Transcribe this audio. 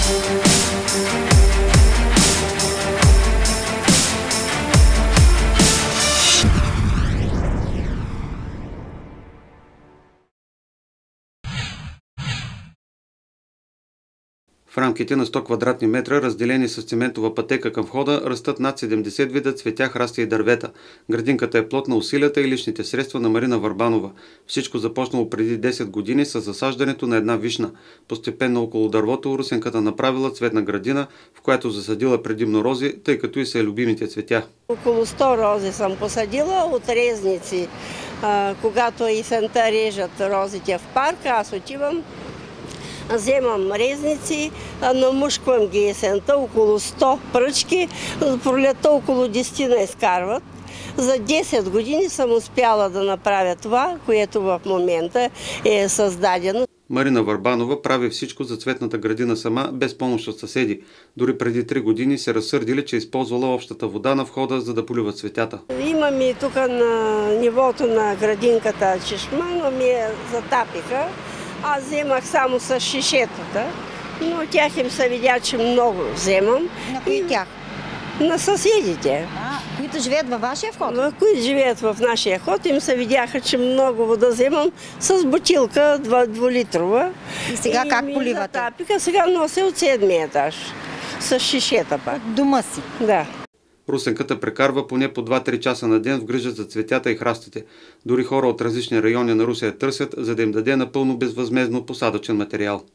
В рамките на 100 квадратни метра, разделени с циментова пътека към входа, растат над 70 вида цветя, храсти и дървета. Градинката е плод на усилията и личните средства на Марина Върбанова. Всичко започнало преди 10 години с засаждането на една вишна. Постепенно около дървото Русенката направила цветна градина, в която засадила предимно рози, тъй като и са любимите цветя. Около 100 рози съм посадила от резници. Когато есента режат розите в парка, аз отивам, вземам резници, намушквам ги есента, около 100 пръчки, пролетта около 10 изкарват. За 10 години съм успяла да направя това, което в момента е създадено. Марина Върбанова прави всичко за цветната градина сама, без помощ от съседи. Дори преди 3 години се разсърдили, че използвала общата вода на входа, за да полива цветята. Имаме тук на нивото на градинката чешма, но ми я затапиха. Аз вземах само с шишетата, но тях им се видя, че много вземам. На кои тях? На съседите. Които живеят във вашия вход? Които живеят в нашия вход, им се видяха, че много вода вземам с бутилка 2-литрова. И сега как поливате? Затапиха, сега нося от 7-ми етаж с шишета пак. От дома си? Да. Русенката прекарва поне по 2-3 часа на ден в грижа за цветята и храстите. Дори хора от различни райони на Русе я търсят, за да им даде напълно безвъзмездно посадъчен материал.